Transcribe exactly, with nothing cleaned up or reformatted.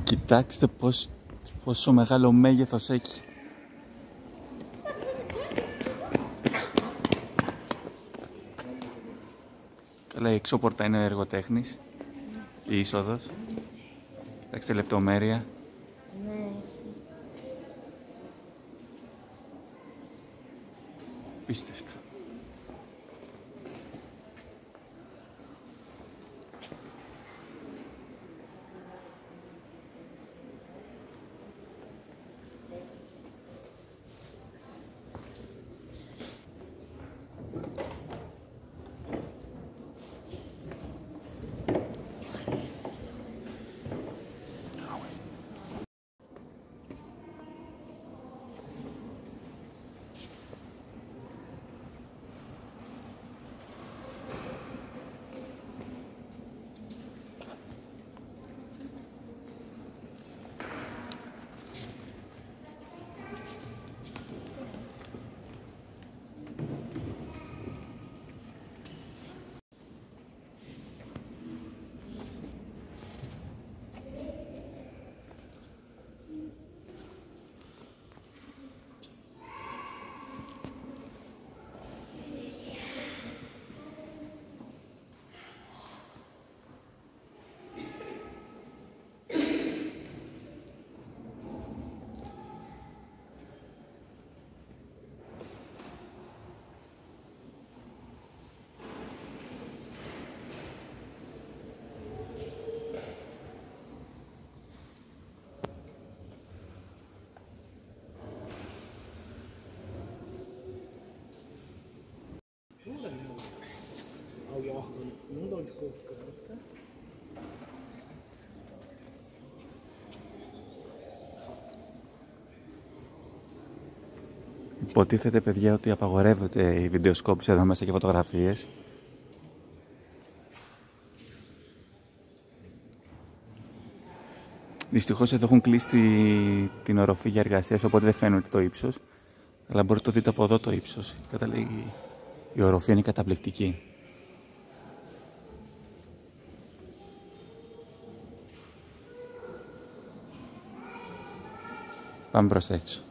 Κοιτάξτε πώς, πόσο μεγάλο μέγεθος έχει. Καλά, η εξώπορτα είναι εργοτέχνης, η είσοδος. Κοιτάξτε λεπτομέρεια. Ναι. Πίστευτο. Ao órgão no fundo, onde o povo canta. Υποτίθεται, παιδιά, ότι απαγορεύεται η βιντεοσκόπηση εδώ μέσα και φωτογραφίες. Δυστυχώς εδώ έχουν κλείσει την οροφή για εργασίες, οπότε δεν φαίνεται το ύψος. Αλλά μπορείτε να το δείτε από εδώ το ύψος. Καταλήγει. Η οροφή είναι καταπληκτική. Πάμε προς έξω.